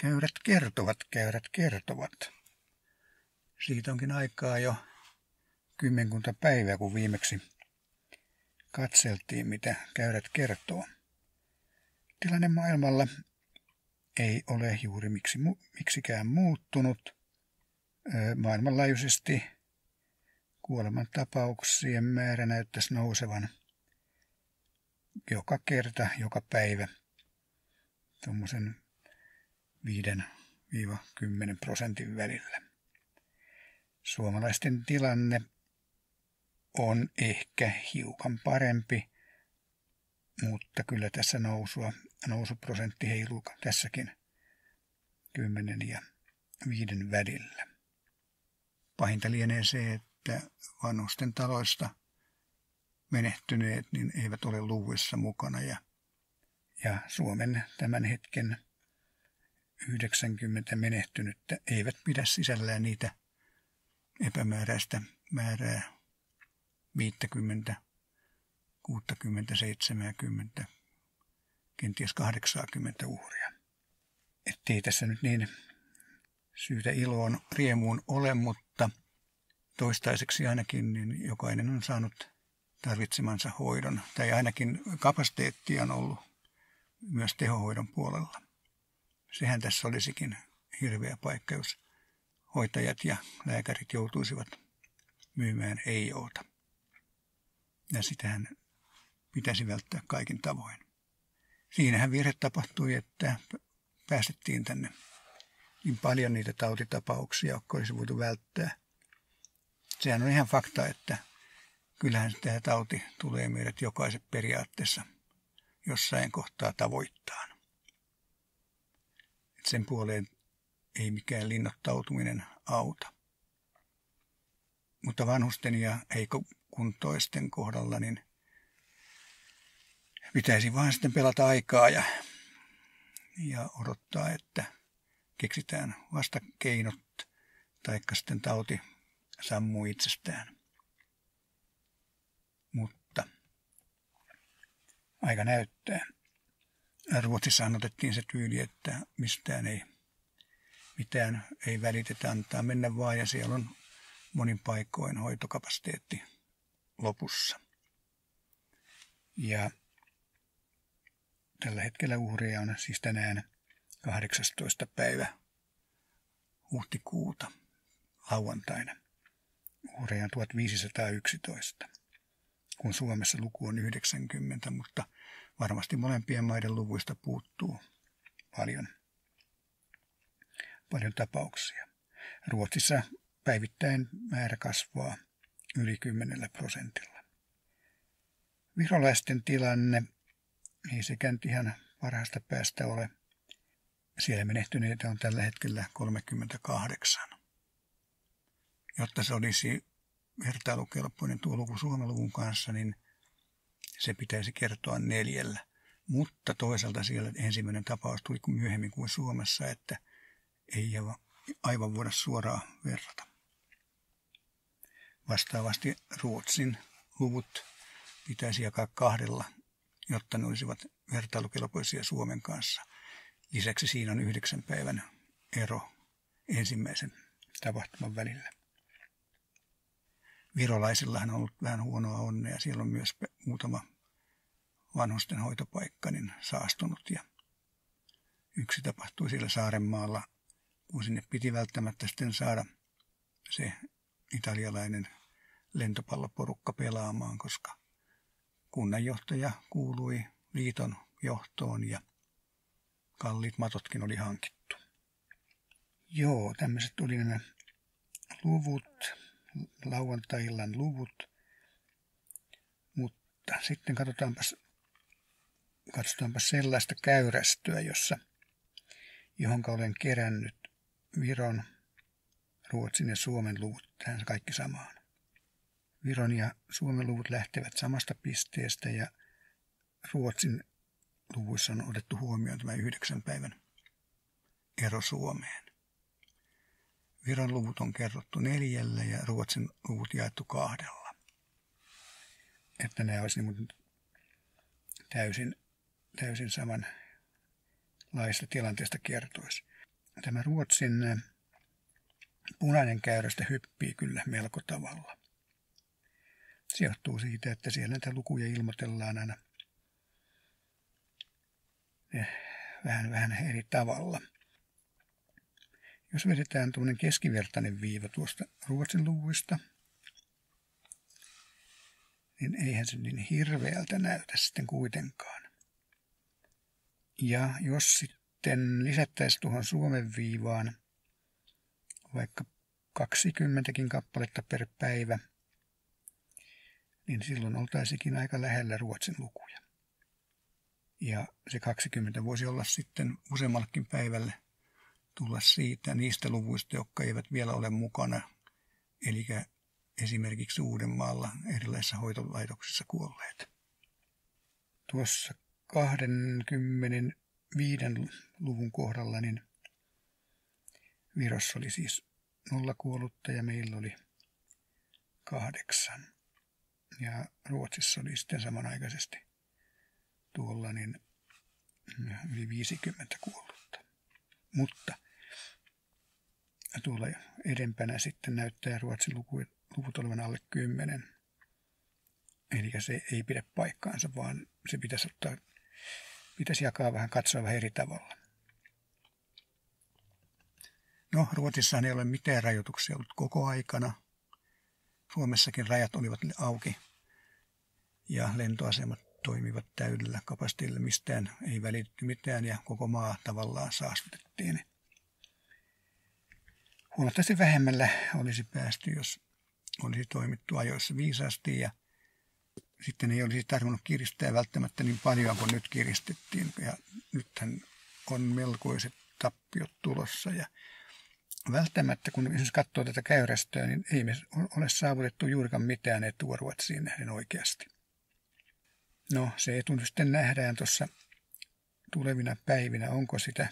Käyrät kertovat, käyrät kertovat. Siitä onkin aikaa jo kymmenkunta päivää, kun viimeksi katseltiin, mitä käyrät kertoo. Tilanne maailmalla ei ole juuri miksikään muuttunut. Maailmanlaajuisesti kuolemantapauksien määrä näyttäisi nousevan joka kerta, joka päivä tuommoisen 5–10% välillä. Suomalaisten tilanne on ehkä hiukan parempi, mutta kyllä tässä nousuprosentti heiluu tässäkin 10 ja 5 välillä. Pahinta lienee se, että vanhusten taloista menehtyneet niin eivät ole luvuissa mukana ja Suomen tämän hetken 90 menehtynyttä eivät pidä sisällään niitä epämääräistä määrää 50, 60, 70, kenties 80 uhria. Ettei tässä nyt niin syytä iloon, riemuun ole, mutta toistaiseksi ainakin niin jokainen on saanut tarvitsemansa hoidon, tai ainakin kapasiteettia on ollut myös tehohoidon puolella. Sehän tässä olisikin hirveä paikka, jos hoitajat ja lääkärit joutuisivat myymään ei-oota. Ja sitähän pitäisi välttää kaikin tavoin. Siinähän virhe tapahtui, että päästettiin tänne niin paljon niitä tautitapauksia, jotka olisi voitu välttää. Sehän on ihan fakta, että kyllähän tämä tauti tulee meidät jokaiset periaatteessa jossain kohtaa tavoittaa. Sen puoleen ei mikään linnoittautuminen auta. Mutta vanhusten ja heikkokuntoisten kohdalla niin pitäisi vaan sitten pelata aikaa ja odottaa, että keksitään vastakeinot taikka sitten tauti sammuu itsestään. Mutta aika näyttää. Ruotsissahan otettiin se tyyli, että mitään ei välitetä, antaa mennä vaan, ja siellä on monin paikoin hoitokapasiteetti lopussa. Ja tällä hetkellä uhreja on siis tänään 18. päivä huhtikuuta lauantaina. Uhreja on 1511, kun Suomessa luku on 90, mutta varmasti molempien maiden luvuista puuttuu paljon tapauksia. Ruotsissa päivittäin määrä kasvaa yli 10%. Virolaisten tilanne ei sekään ihan parhaasta päästä ole. Siellä menehtyneitä on tällä hetkellä 38. Jotta se olisi vertailukelpoinen tuo luku Suomen luvun kanssa, niin se pitäisi kertoa 4. Mutta toisaalta siellä ensimmäinen tapaus tuli myöhemmin kuin Suomessa, että ei aivan voida suoraan verrata. Vastaavasti Ruotsin luvut pitäisi jakaa 2, jotta ne olisivat vertailukelpoisia Suomen kanssa. Lisäksi siinä on 9 päivän ero ensimmäisen tapahtuman välillä. Virolaisillahan on ollut vähän huonoa onnea. Siellä on myös muutama vanhusten hoitopaikka niin saastunut. Ja yksi tapahtui siellä Saarenmaalla, kun sinne piti välttämättä sitten saada se italialainen lentopalloporukka pelaamaan, koska kunnanjohtaja kuului liiton johtoon ja kalliit matotkin oli hankittu. Joo, tämmöiset oli nämä luvut, lauantai-illan luvut. Mutta sitten katsotaanpas sellaista käyrästöä, johonka olen kerännyt Viron, Ruotsin ja Suomen luvut tähän kaikki samaan. Viron ja Suomen luvut lähtevät samasta pisteestä ja Ruotsin luvuissa on otettu huomioon tämä 9 päivän ero Suomeen. Viron luvut on kerrottu 4 ja Ruotsin luvut jaettu 2. Että nämä olisi niin täysin samanlaista tilanteesta kertoisi. tämä Ruotsin punainen käyrästä hyppii kyllä melko tavalla. Se johtuu siitä, että siellä näitä lukuja ilmoitellaan aina vähän eri tavalla. Jos vedetään tuollainen keskivertainen viiva tuosta Ruotsin luvuista, niin eihän se niin hirveältä näytä sitten kuitenkaan. Ja jos sitten lisättäisiin tuohon Suomen viivaan vaikka 20 kappaletta per päivä, niin silloin oltaisikin aika lähellä Ruotsin lukuja. Ja se 20 voisi olla sitten useammallekin päivälle tulla siitä niistä luvuista, jotka eivät vielä ole mukana, eli esimerkiksi Uudenmaalla erilaisissa hoitolaitoksissa kuolleet. Tuossa 25 luvun kohdalla niin Virossa oli siis 0 kuollutta ja meillä oli 8. Ja Ruotsissa oli sitten samanaikaisesti tuolla niin yli 50 kuollutta. Mutta tuolla edempänä sitten näyttää Ruotsin luvut olevan alle 10. Eli se ei pidä paikkaansa, vaan se pitäisi jakaa vähän, katsoa vähän eri tavalla. No, Ruotsissahan ei ole mitään rajoituksia ollut koko aikana. Suomessakin rajat olivat auki ja lentoasemat toimivat täydellä kapasiteetilla, mistään ei välitty mitään ja koko maa tavallaan saastutettiin. Huomattavasti vähemmällä olisi päästy, jos olisi toimittu ajoissa viisaasti ja sitten ei olisi tarvinnut kiristää välttämättä niin paljon kuin nyt kiristettiin. Ja nythän on melkoiset tappiot tulossa ja välttämättä, kun esimerkiksi katsoo tätä käyrästöä, niin ei me ole saavutettu juurikaan mitään etua Ruotsiin nähden oikeasti. No, se etu sitten nähdään tuossa tulevina päivinä, onko sitä,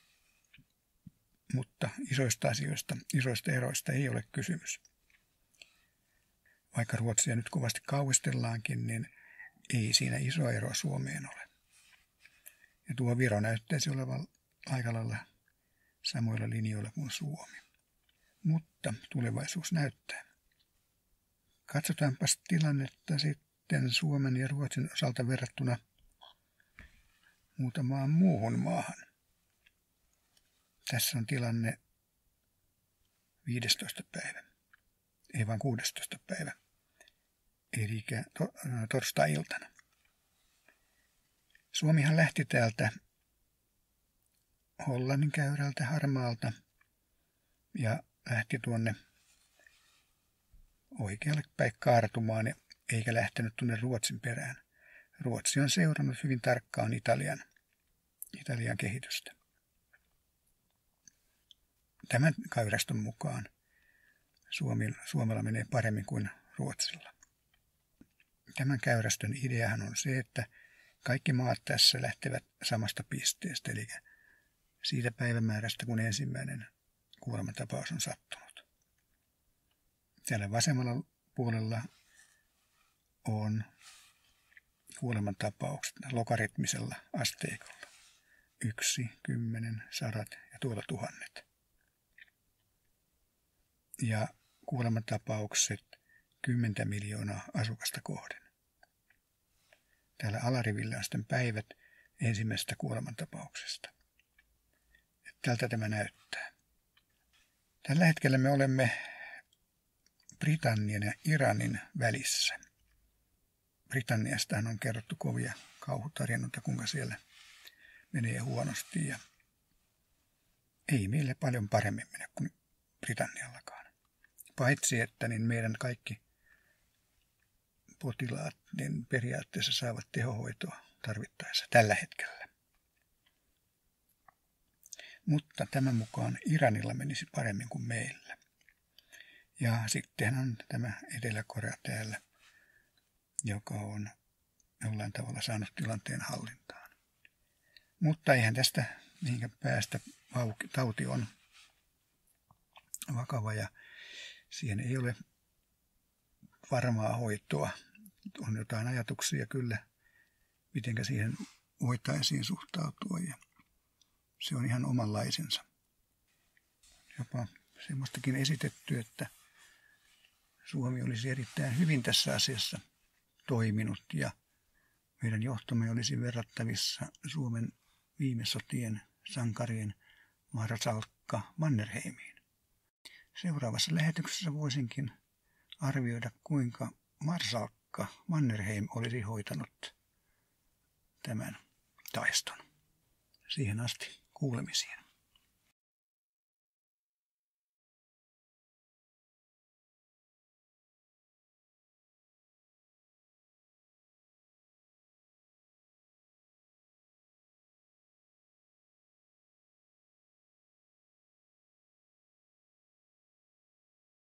mutta isoista asioista, isoista eroista ei ole kysymys. Vaikka Ruotsia nyt kovasti kauhistellaankin, niin ei siinä iso ero Suomeen ole. Ja tuo Viro näyttäisi olevan aika lailla samoilla linjoilla kuin Suomi. Mutta tulevaisuus näyttää. Katsotaanpas tilannetta sitten Suomen ja Ruotsin osalta verrattuna muutamaan muuhun maahan. Tässä on tilanne 15. päivä, ei vaan 16. päivä, eli torstai-iltana. Suomihan lähti täältä Hollannin käyrältä harmaalta ja lähti tuonne oikealle päin kaartumaan eikä lähtenyt tuonne Ruotsin perään. Ruotsi on seurannut hyvin tarkkaan Italian kehitystä. Tämän kayraston mukaan Suomella menee paremmin kuin Ruotsilla. Tämän käyrastön ideahan on se, että kaikki maat tässä lähtevät samasta pisteestä, eli siitä päivämäärästä, kun ensimmäinen kuolemantapaus on sattunut. Täällä vasemmalla puolella on kuolemantapaukset logaritmisella asteikolla. 1, 10, 100 ja tuolla 1000. Ja kuolemantapaukset 10 miljoonaa asukasta kohden. Täällä alarivillä on sitten päivät ensimmäisestä kuolemantapauksesta. Tältä tämä näyttää. Tällä hetkellä me olemme Britannian ja Iranin välissä. Britanniastahan on kerrottu kovia kauhutarinoita, kuinka siellä menee huonosti. Ja ei meille paljon paremmin mene kuin Britanniallakaan. Paitsi, että niin meidän kaikki potilaat niin periaatteessa saavat tehohoitoa tarvittaessa tällä hetkellä. Mutta tämän mukaan Iranilla menisi paremmin kuin meillä. Ja sitten on tämä Etelä-Korea täällä, joka on jollain tavalla saanut tilanteen hallintaan. Mutta eihän tästä mihinkään päästä. Tauti on vakava ja siihen ei ole varmaa hoitoa. On jotain ajatuksia kyllä, miten siihen voitaisiin suhtautua ja se on ihan omanlaisensa. jopa semmoistakin esitetty, että Suomi olisi erittäin hyvin tässä asiassa toiminut ja meidän johtomme olisi verrattavissa Suomen viime sotien sankarien marsalkka Mannerheimiin. Seuraavassa lähetyksessä voisinkin arvioida, kuinka marsalkka Mannerheim olisi hoitanut tämän taiston. Siihen asti kuulemisiin.